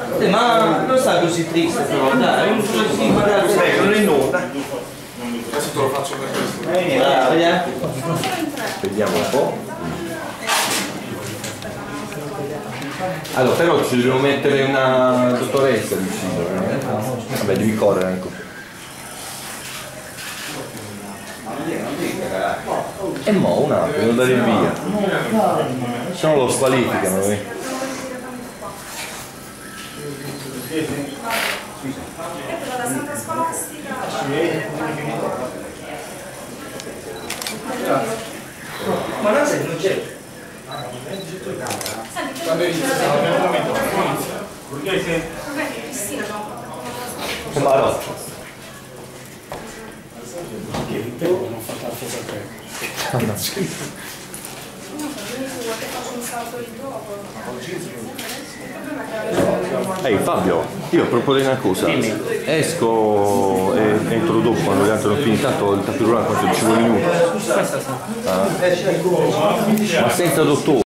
Ma non sta così triste però, dai, non si guarda così, non in onda. Adesso te lo faccio per questo. Vediamo. Vediamo un po'. Allora, però ci dobbiamo mettere una dottoressa vicino. Vabbè, devi correre anche. E mo' un altro, devo dare il via. Se no lo squalificano. La Santa Scolastica. Ma non sei, non c'è. Quando inizia? Ma no. Non fa tanto sapere. Ehi Fabio, io proporrei una cosa. Esco e introduco quando gli altri hanno finito, tanto il tapirulano quanto ci vuole minuto. Ma senza dottore.